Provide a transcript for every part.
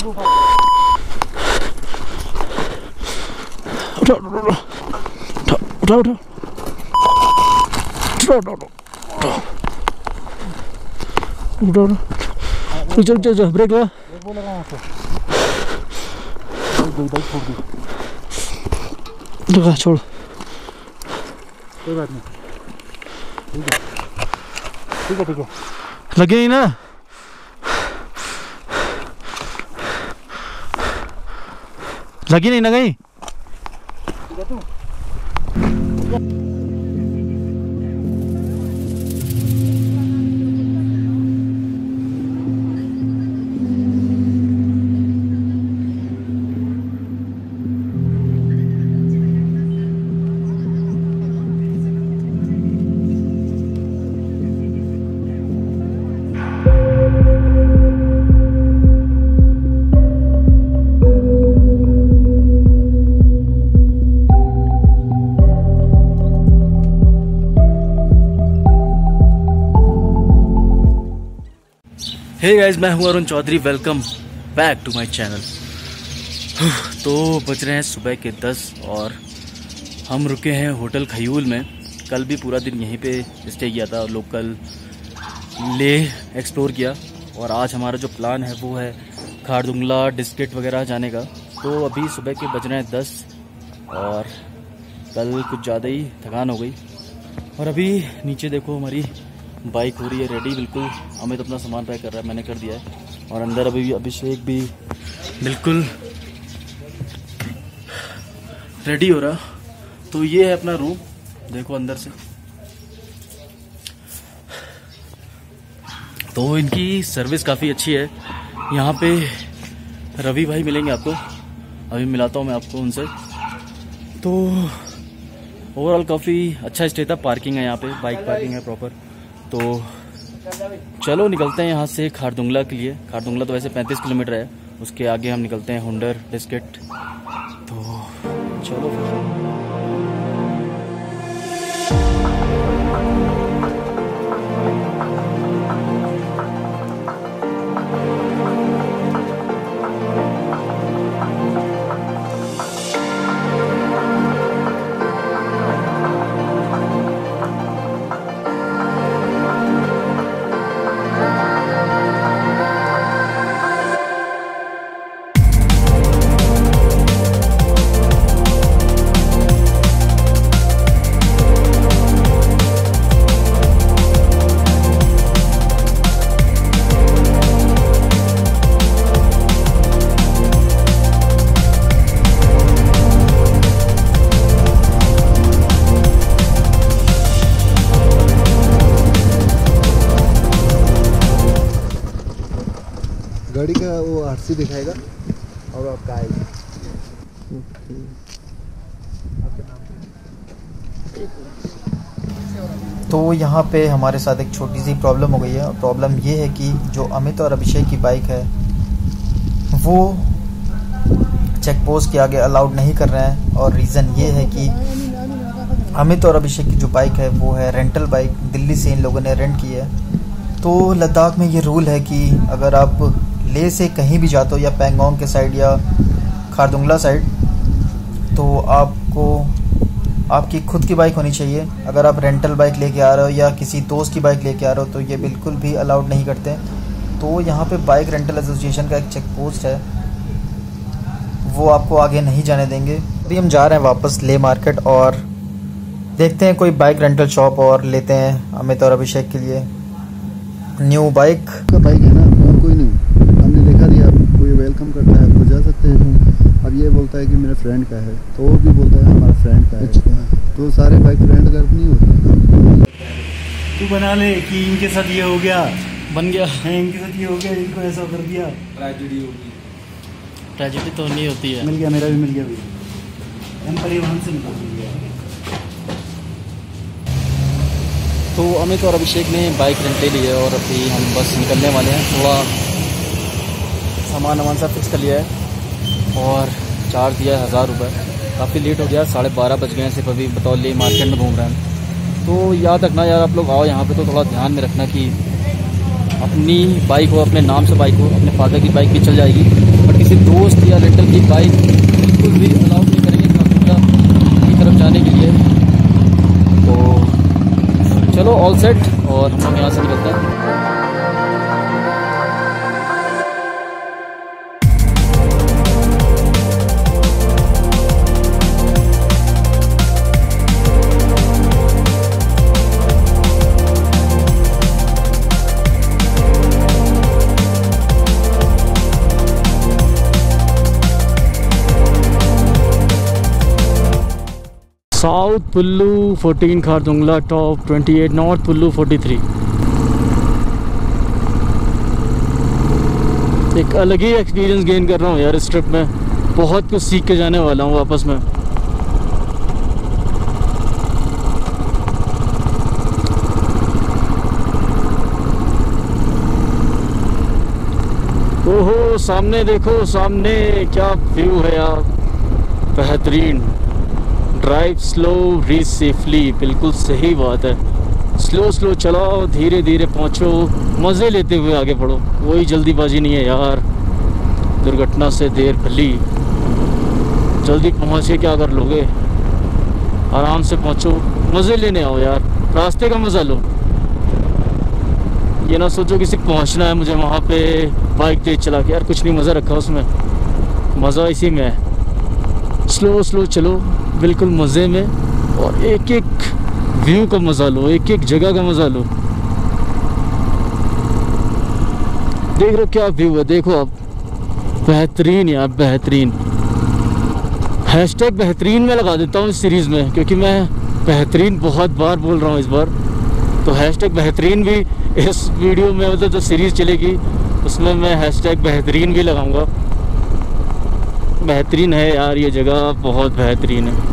चल ब्रेक लगा। छोड़, कोई बात नहीं, ठीक है। लगे ही ना। लगी नहीं ना कहीं। हे गाइस, मैं हूं Arun Chaudhary. Welcome back to my channel. तो बज रहे हैं सुबह के 10 और हम रुके हैं होटल खयूल में। कल भी पूरा दिन यहीं पे स्टे किया था, लोकल लेह एक्सप्लोर किया। और आज हमारा जो प्लान है वो है खारदुंगला डिस्ट्रिक्ट वगैरह जाने का। तो अभी सुबह के बज रहे हैं 10 और कल कुछ ज़्यादा ही थकान हो गई। और अभी नीचे देखो हमारी बाइक हो रही है रेडी बिल्कुल। अमित अपना सामान पैक कर रहा है, मैंने कर दिया है। और अंदर अभी अभिषेक भी बिल्कुल रेडी हो रहा। तो ये है अपना रूम, देखो अंदर से। तो इनकी सर्विस काफ़ी अच्छी है। यहाँ पे रवि भाई मिलेंगे आपको, अभी मिलाता हूँ मैं आपको उनसे। तो ओवरऑल काफ़ी अच्छा स्टे था। पार्किंग है यहाँ पे, बाइक पार्किंग है प्रॉपर। तो चलो निकलते हैं यहाँ से खारदुंगला के लिए। खारदुंगला तो वैसे 35 किलोमीटर है, उसके आगे हम निकलते हैं हुंडर डिस्ट्रिक्ट। तो चलो गाड़ी का वो आरसी दिखाएगा और आपका आएगा। तो यहाँ पे हमारे साथ एक छोटी सी प्रॉब्लम हो गई है। प्रॉब्लम ये है कि जो अमित और अभिषेक की बाइक है वो चेक पोस्ट के आगे अलाउड नहीं कर रहे हैं। और रीज़न ये है कि अमित और अभिषेक की जो बाइक है वो है रेंटल बाइक, दिल्ली से इन लोगों ने रेंट की है। तो लद्दाख में ये रूल है कि अगर आप लेह से कहीं भी जाते हो या पैंगोंग के साइड या खारदुंगला साइड, तो आपको आपकी खुद की बाइक होनी चाहिए। अगर आप रेंटल बाइक लेके आ रहे हो या किसी दोस्त की बाइक लेके आ रहे हो तो ये बिल्कुल भी अलाउड नहीं करते। तो यहाँ पे बाइक रेंटल एसोसिएशन का एक चेक पोस्ट है, वो आपको आगे नहीं जाने देंगे। अभी हम जा रहे हैं वापस लेह मार्केट और देखते हैं कोई बाइक रेंटल शॉप और लेते हैं अमित और अभिषेक के लिए न्यू बाइक। का बाइक है ना, कोई नहीं, हमने देखा दिया, कोई वेलकम करता है, आपको जा सकते हैं। अब ये बोलता है कि मेरे फ्रेंड का है, तो वो भी बोलता है हमारा फ्रेंड का है। तो सारे बाइक फ्रेंड का नहीं होता। तू बना ले कि इनके साथ ये हो गया, बन गया है, इनके साथ ये हो गया, इनको ऐसा कर दिया। ट्रेजेडी होगी, ट्रेजेडी तो नहीं होती है। मिल गया, मेरा भी मिल गया भैया, हम परिवहन से निकल गया। तो अमित और अभिषेक ने बाइक रेंट ले ली है और अभी हम बस निकलने वाले हैं। थोड़ा सामान वामान सा फिक्स कर लिया है और चार्ज दिया है 1000 रुपये। काफ़ी लेट हो गया, 12:30 बज गए हैं सिर्फ। अभी बताओ ले मार्केट में घूम रहे हैं। तो याद रखना यार, आप लोग आओ यहाँ पे तो थोड़ा ध्यान में रखना कि अपनी बाइक हो, अपने नाम से बाइक हो। अपने फादर की बाइक भी चल जाएगी, बट किसी दोस्त या रेंटल की बाइक बिल्कुल भी अलाउ नहीं करेंगे खारदुंगला की तरफ जाने के लिए। तो चलो ऑल सेट और हम यहाँ से निकलते हैं। South Pullu 14 Khardungla top 28 north Pullu 43। एक अलग ही एक्सपीरियंस गेन कर रहा हूँ यार इस ट्रिप में, बहुत कुछ सीख के जाने वाला हूँ वापस में। ओहो सामने देखो, सामने क्या व्यू है यार, बेहतरीन। ड्राइव स्लो रीच सेफली, बिल्कुल सही बात है। स्लो स्लो चलाओ, धीरे धीरे पहुंचो, मज़े लेते हुए आगे बढ़ो। कोई जल्दीबाजी नहीं है यार, दुर्घटना से देर भली। जल्दी पहुंच के क्या कर लोगे, आराम से पहुंचो, मज़े लेने आओ यार, रास्ते का मज़ा लो। ये ना सोचो किसी पहुंचना है मुझे वहाँ पे बाइक तेज चला के, यार कुछ नहीं मज़ा रखा उसमें, मज़ा इसी में है। स्लो स्लो चलो बिल्कुल मज़े में, और एक एक व्यू का मज़ा लो, एक एक जगह का मज़ा लो। देख रहे हो क्या व्यू है, देखो आप, बेहतरीन यार बेहतरीन। हैशटैग बेहतरीन में लगा देता हूँ इस सीरीज़ में, क्योंकि मैं बेहतरीन बहुत बार बोल रहा हूँ इस बार। तो हैशटैग बेहतरीन भी इस वीडियो में, मतलब जो सीरीज़ चलेगी उसमें मैं हैशटैग बेहतरीन भी लगाऊंगा। बेहतरीन है यार ये जगह, बहुत बेहतरीन है।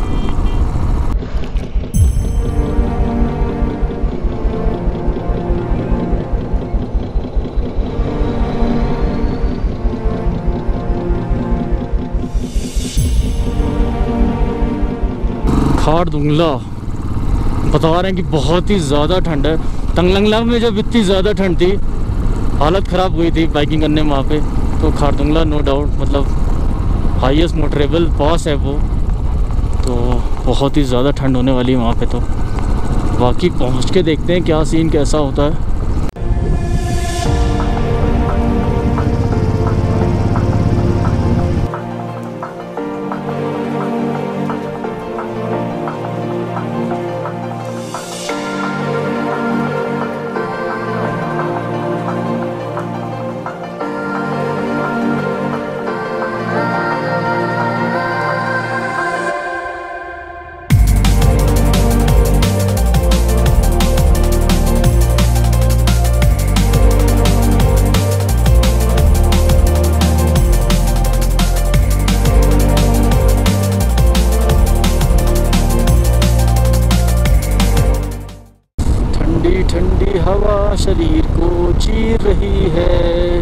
खारदुंगला बता रहे हैं कि बहुत ही ज़्यादा ठंड है। तंगलंगला में जब इतनी ज़्यादा ठंड थी, हालत ख़राब हुई थी बाइकिंग करने में वहाँ पे, तो खारदुंगला नो डाउट मतलब हाईएस्ट मोटरेबल पास है वो, तो बहुत ही ज़्यादा ठंड होने वाली है वहाँ पे। तो बाकी पहुँच के देखते हैं क्या सीन कैसा होता है। ठंडी हवा शरीर को चीर रही है।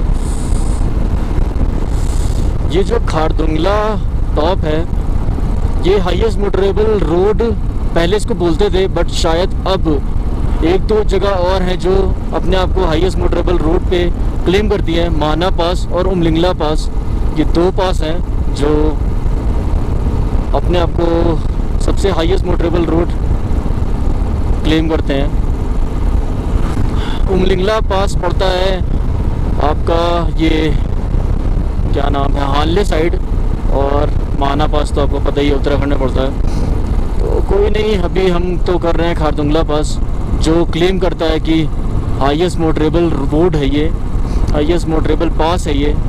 ये जो खारदुंगला टॉप है, ये हाईएस्ट मोटरेबल रोड पहले इसको बोलते थे, बट शायद अब एक दो जगह और हैं जो अपने आप को हाईएस्ट मोटरेबल रोड पे क्लेम करती हैं। माना पास और उमलिंगला पास, ये दो पास हैं जो अपने आप को सबसे हाईएस्ट मोटरेबल रोड क्लेम करते हैं। उमलिंगला पास पड़ता है आपका, ये क्या नाम है, हानले साइड, और माना पास तो आपको पता ही है उत्तराखंड में पड़ता है। तो कोई नहीं, अभी हम तो कर रहे हैं खारदुंगला पास, जो क्लेम करता है कि हाईएस्ट मोटरेबल रोड है ये, हाईएस्ट मोटरेबल पास है ये।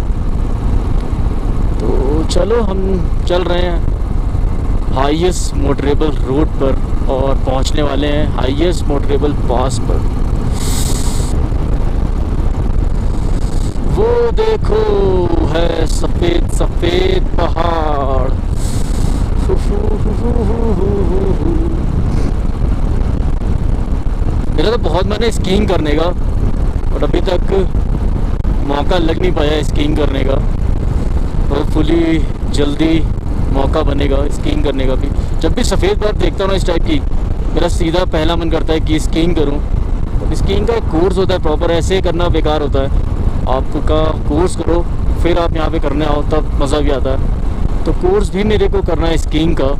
तो चलो हम चल रहे हैं हाईएस्ट मोटरेबल रोड पर और पहुंचने वाले हैं हाईएस्ट मोटरेबल पास पर। वो देखो है सफ़ेद सफ़ेद पहाड़। मेरा तो बहुत मन है स्कीइंग करने का, और अभी तक मौका लग नहीं पाया स्कीइंग करने का। होपफुली जल्दी मौका बनेगा स्कीइंग करने का भी। जब भी सफ़ेद बर्फ देखता हूँ ना इस टाइप की, मेरा सीधा पहला मन करता है कि स्कीइंग करूँ। तो स्कीइंग का एक कोर्स होता है प्रॉपर, ऐसे करना बेकार होता है। आपका कोर्स करो, फिर आप यहाँ पे करने आओ तब मज़ा भी आता है। तो कोर्स भी मेरे को करना है स्कीइंग का।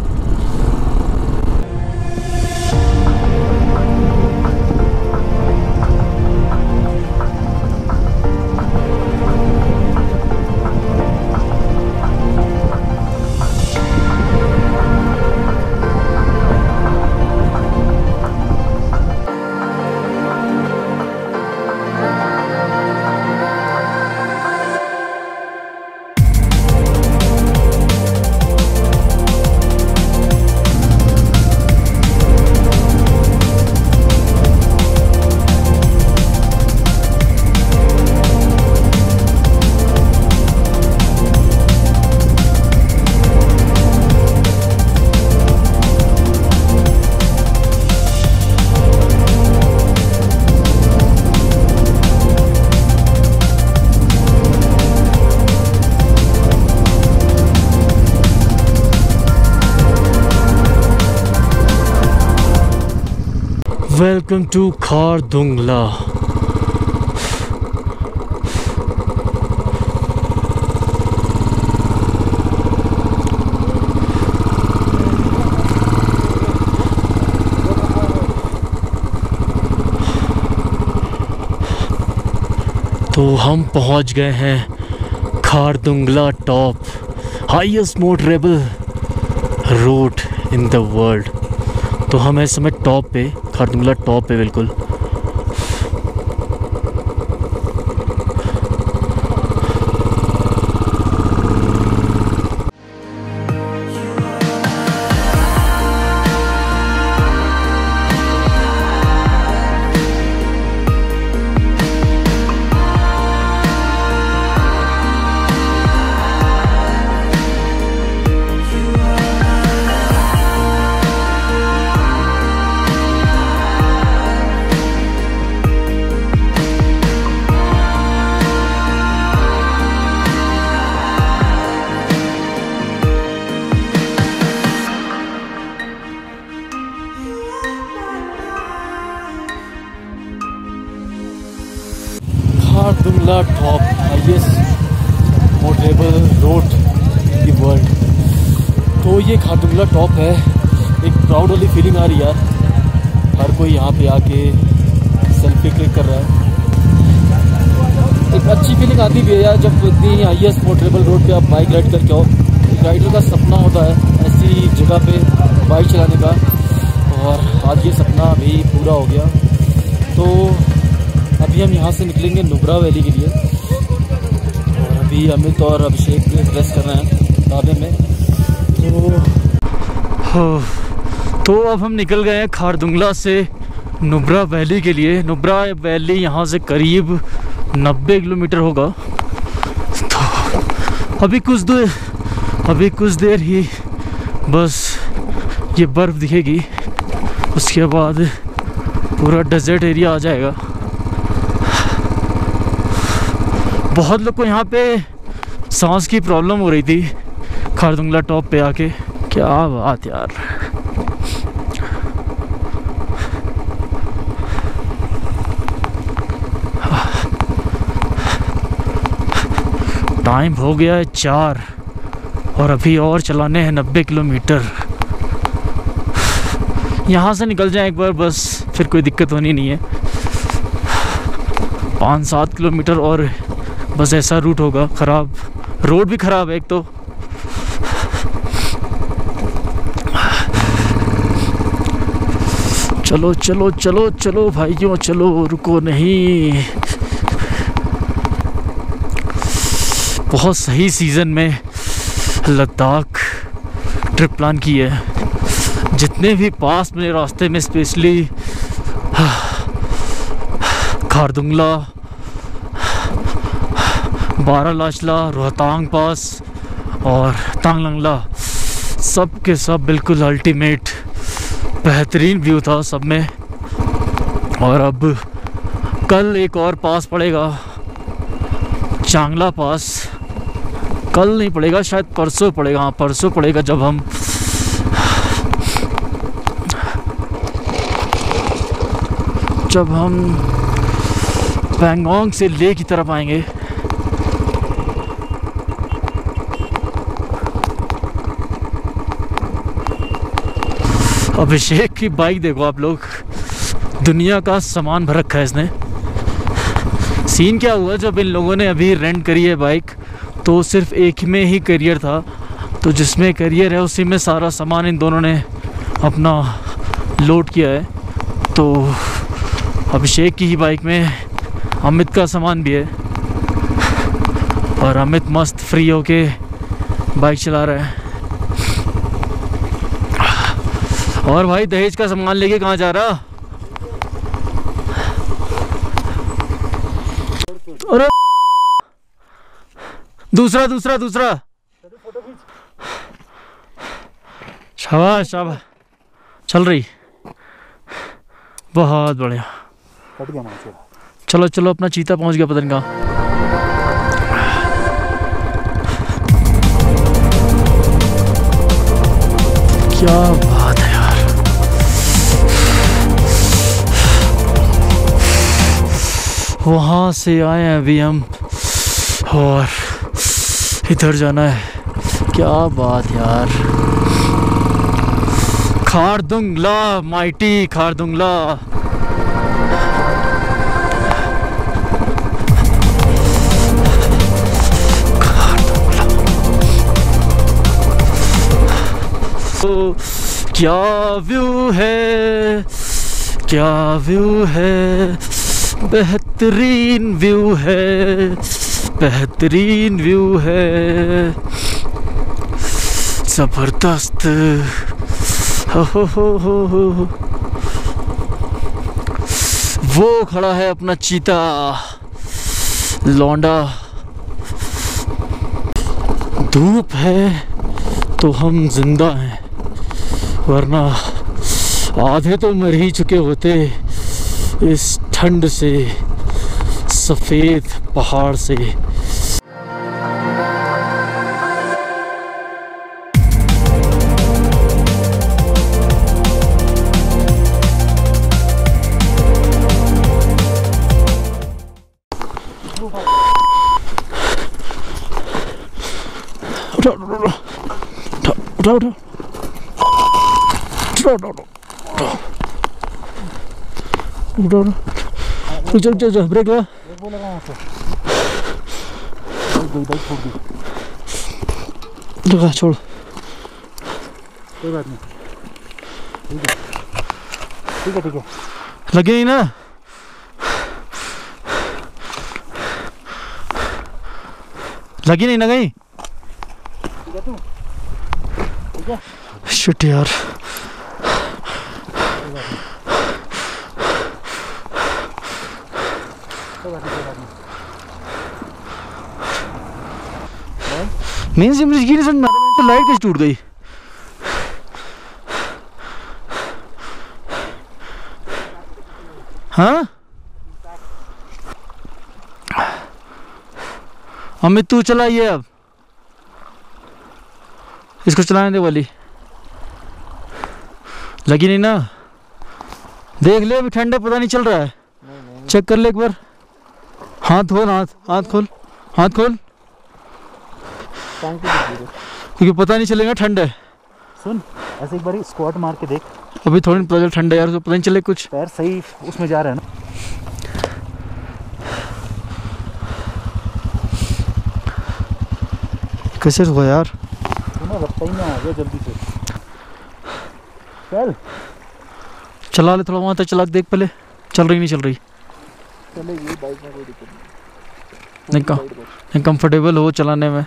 Welcome to Khardungla. तो हम पहुंच गए हैं Khardungla top, highest motorable road in the world. तो हम इस समय टॉप पे, खारदुंगला टॉप पे बिल्कुल। Khardungla top, highest motorable road in the world. तो ये खारदुंगला टॉप है। एक प्राउड वाली फीलिंग आ रही है यार। हर कोई यहाँ पे आके सेल्फी क्लिक कर रहा है। एक अच्छी फीलिंग आती भी है यार जब इतनी हाईएस्ट मोटरेबल रोड पे आप बाइक राइड करके आओ। एक राइडर का सपना होता है ऐसी जगह पे बाइक चलाने का, और आज ये सपना भी पूरा हो गया। तो अभी हम यहाँ से निकलेंगे नुब्रा वैली के लिए, और अभी अमित और अभिषेक रेस्ट कर रहे हैं ढाबे में। तो अब हम निकल गए हैं खारदुंगला से नुब्रा वैली के लिए। नुब्रा वैली यहाँ से करीब 90 किलोमीटर होगा। तो अभी कुछ देर ही बस ये बर्फ़ दिखेगी, उसके बाद पूरा डेजर्ट एरिया आ जाएगा। बहुत लोग को यहाँ पे सांस की प्रॉब्लम हो रही थी खारदुंगला टॉप पे आके। क्या बात यार। टाइम हो गया है 4 और अभी और चलाने हैं 90 किलोमीटर। यहाँ से निकल जाए एक बार बस, फिर कोई दिक्कत होनी नहीं है। 5-7 किलोमीटर और बस ऐसा रूट होगा। ख़राब रोड भी ख़राब है एक तो। चलो चलो चलो चलो भाइयों चलो, रुको नहीं। बहुत सही सीज़न में लद्दाख ट्रिप प्लान की है। जितने भी पास मेरे रास्ते में, स्पेशली खारदुंगला, बारालाचला, रोहतांग पास और तांगलंगला, सब के सब बिल्कुल अल्टीमेट बेहतरीन व्यू था सब में। और अब कल एक और पास पड़ेगा, चांगला पास। कल नहीं पड़ेगा, शायद परसों पड़ेगा। हाँ परसों पड़ेगा, जब हम पैंगोंग से लेह की तरफ आएंगे। अभिषेक की बाइक देखो आप लोग, दुनिया का सामान भर रखा है इसने। सीन क्या हुआ, जब इन लोगों ने अभी रेंट करी है बाइक तो सिर्फ एक में ही करियर था, तो जिसमें करियर है उसी में सारा सामान इन दोनों ने अपना लोड किया है। तो अभिषेक की ही बाइक में अमित का सामान भी है और अमित मस्त फ्री होके बाइक चला रहा है। और भाई दहेज का सामान लेके कहाँ जा रहा? अरे दूसरा दूसरा दूसरा, शाबाश शाबाश, चल रही, बहुत बढ़िया। चलो चलो, अपना चीता पहुंच गया पता नहीं कहाँ। क्या बात है यार, वहाँ से आए हैं अभी हम और इधर जाना है। क्या बात यार, खारदुंगला, माइटी खारदुंगला। तो क्या व्यू है, क्या व्यू है, बेहतरीन व्यू है, बेहतरीन व्यू है, जबरदस्त। हो। वो खड़ा है अपना चीता लौंडा। धूप है तो हम जिंदा हैं, वरना आधे तो मर ही चुके होते इस ठंड से, सफ़ेद पहाड़ से। उठा ब्रेक लगा, छोड़, कोई बात नहीं, ठीक है। लगे ही ना। लगी नहीं ना कहीं? शिट यार, मेन से मुझे नहीं समझ में आ रहा, तो लाइट कैसे टूट गई? हाँ अमित तू चलाइए, अब इसको चलाने दे वाली। लगी नहीं ना? देख ले, अभी ठंडा पता नहीं चल रहा है। नहीं। चेक कर ले एक बार। हाथ खोल, हाथ खोल, हाथ खोल, क्योंकि पता नहीं चलेगा ठंड है। सुन, ऐसे एक बार स्क्वाट मार के देख। अभी थोड़ी पता चल ठंड है यार, तो पता नहीं चले कुछ। पैर सही उसमें जा रहा है ना। कैसे हुआ यार? रफ्ता ही ना आ गया जल्दी से। चल चला ले, थोड़ा वहाँ तक चला के देख पहले, चल रही नहीं चल रही। चलेगी बाइक में, कोई दिक्कत नहीं, कंफर्टेबल हो चलाने में।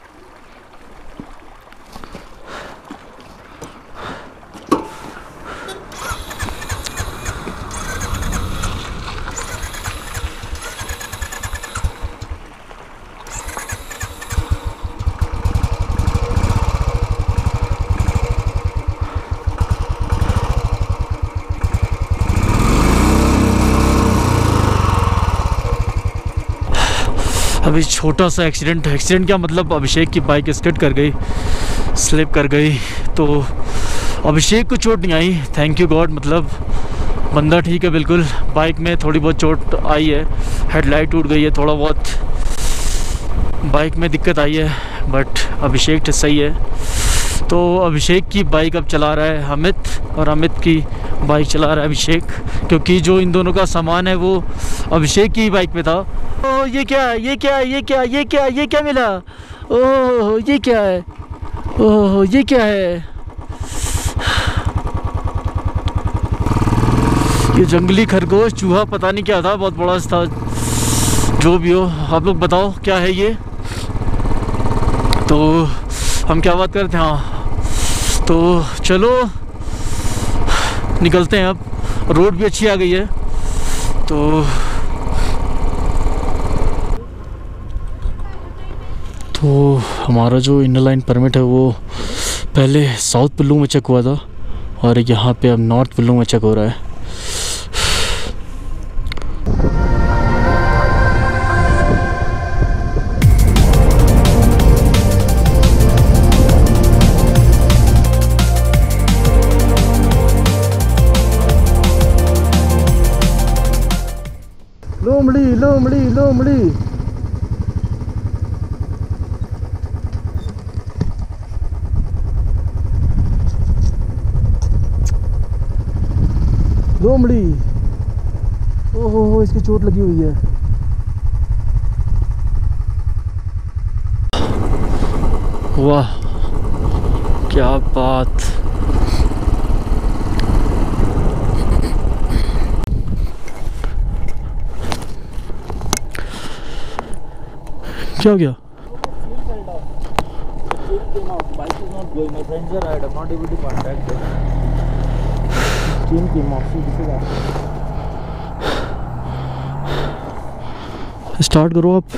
अभी छोटा सा एक्सीडेंट क्या मतलब, अभिषेक की बाइक स्किड कर गई, स्लिप कर गई, तो अभिषेक को चोट नहीं आई, थैंक यू गॉड। मतलब बंदा ठीक है बिल्कुल। बाइक में थोड़ी बहुत चोट आई है, हेडलाइट टूट गई है, थोड़ा बहुत बाइक में दिक्कत आई है, बट अभिषेक सही है। तो अभिषेक की बाइक अब चला रहा है अमित, और अमित की बाइक चला रहा है अभिषेक, क्योंकि जो इन दोनों का सामान है वो अभिषेक की बाइक पे था। ओह ये क्या है, ये क्या है, ये क्या, ये क्या, ये क्या मिला, ओह ये क्या है, ओह ये क्या है, ये जंगली खरगोश चूहा पता नहीं क्या था, बहुत बड़ा था। जो भी हो, आप लोग बताओ क्या है ये। तो हम क्या बात करते हैं, हाँ तो चलो निकलते हैं। अब रोड भी अच्छी आ गई है। तो हमारा जो इनर लाइन परमिट है वो पहले साउथ पिल्लू में चेक हुआ था, और यहाँ पे अब नॉर्थ पिल्लू में चेक हो रहा है। लोमड़ी लोमड़ी लोमड़ी। लोमड़ी, ओहो इसकी चोट लगी हुई है। वाह क्या बात। क्या हो गया? स्टार्ट करो आप।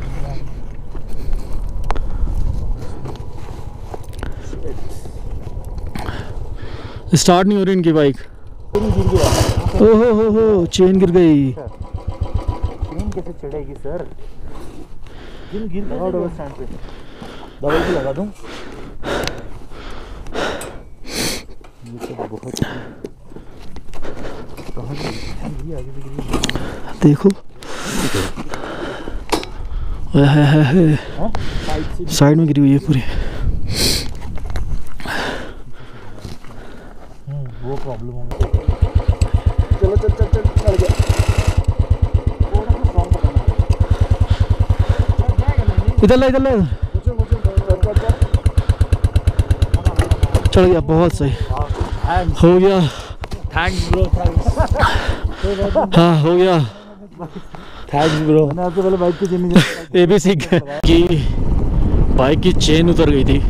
स्टार्ट नहीं हो रही इनकी बाइक। ओहो हो चेन गिर गई। चेन कैसे चढ़ेगी सर? गिर डबल स्टैंड पे डबल भी लगा दूं। देखो साइड में गिरी हुई है पूरी। वो प्रॉब्लम होगी। चलो चल चल चल चल गया। इधर ला चढ़ गया, बहुत सही हो गया। Thanks bro. हाँ हो गया, थैंक्स ब्रो। मैंने आपसे पहले बाइक की चेन ये भी सीख गए कि बाइक की चेन उतर गई थी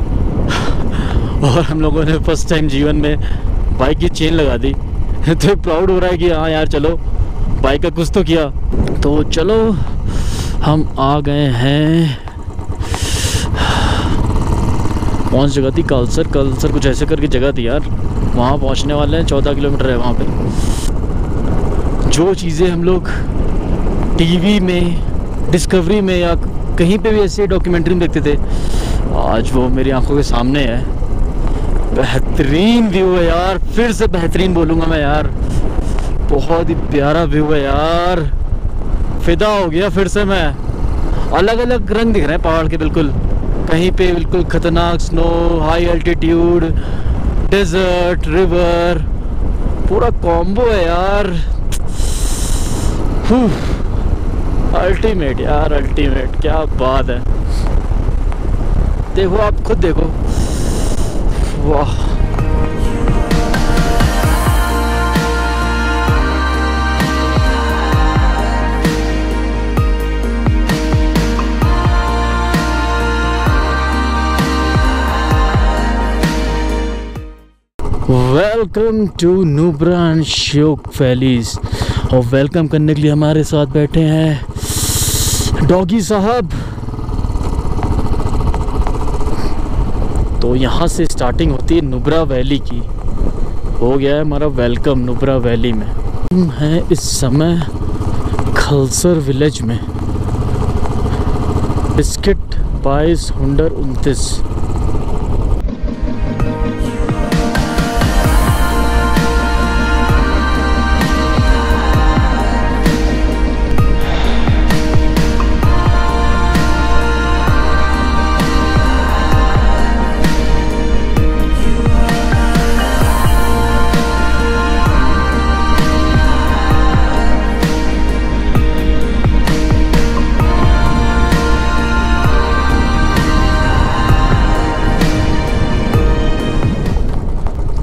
और हम लोगों ने फर्स्ट टाइम जीवन में बाइक की चेन लगा दी। तो प्राउड हो रहा है कि हाँ यार चलो बाइक का कुछ तो किया। तो चलो हम आ गए हैं, कौन सी जगह थी, कलसर कुछ ऐसे करके जगह थी यार। वहाँ पहुँचने वाले हैं, 14 किलोमीटर है वहाँ पे। जो चीज़ें हम लोग टीवी में, डिस्कवरी में या कहीं पे भी ऐसे डॉक्यूमेंट्री में देखते थे, आज वो मेरी आंखों के सामने है। बेहतरीन व्यू है यार, फिर से बेहतरीन बोलूँगा मैं यार, बहुत ही प्यारा व्यू है यार। फिदा हो गया फिर से मैं। अलग अलग रंग दिख रहे हैं पहाड़ के, बिल्कुल कहीं पे बिल्कुल खतरनाक snow, high altitude, desert, river, पूरा कॉम्बो है यार। अल्टीमेट यार, अल्टीमेट, क्या बात है। देखो आप खुद देखो, वाह। Welcome to Nubra and Shyok valleys. और वेलकम करने के लिए हमारे साथ बैठे हैं डॉगी साहब। तो यहाँ से स्टार्टिंग होती है नुब्रा वैली की। हो गया है हमारा वेलकम नुब्रा वैली में। हम हैं इस समय खलसर विलेज में। बिस्किट 22 हुंडर 29।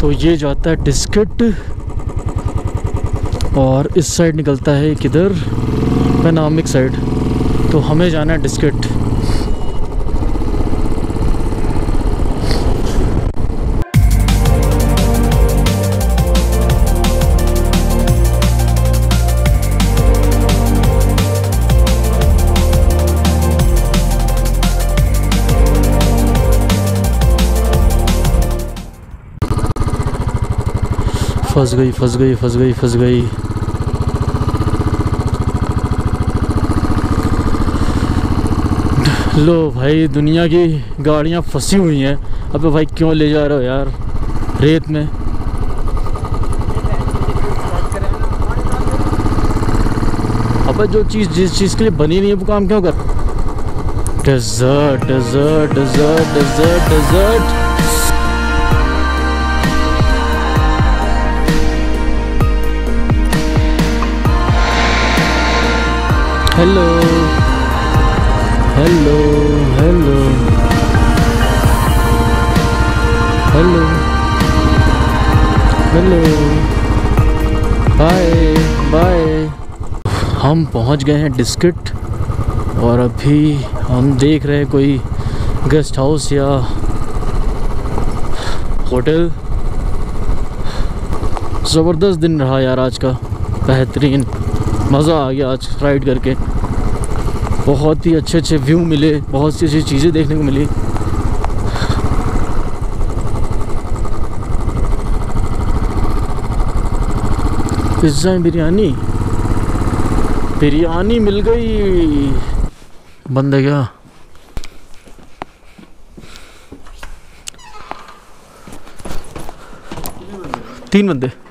तो ये जाता है डिस्कट और इस साइड निकलता है किधर, पैनामिक साइड। तो हमें जाना है डिस्कट। फंस गई फंस गई फंस गई फंस गई। लो भाई, दुनिया की गाड़ियाँ फंसी हुई हैं। अबे भाई क्यों ले जा रहे हो यार रेत में। अबे जो चीज़ जिस चीज़ के लिए बनी नहीं है वो काम क्यों कर। Desert desert desert desert desert. Hello hello hello hello hello, bye bye. हम पहुंच गए हैं डिस्कट और अभी हम देख रहे हैं कोई गेस्ट हाउस या होटल। ज़बरदस्त दिन रहा यार आज का, बेहतरीन, मज़ा आ गया आज राइड करके। बहुत ही अच्छे अच्छे व्यू मिले, बहुत सी अच्छी चीज़ें देखने को मिली। पिज़्ज़ा बिरयानी, बिरयानी मिल गई। बंद है क्या? 3 बंदे।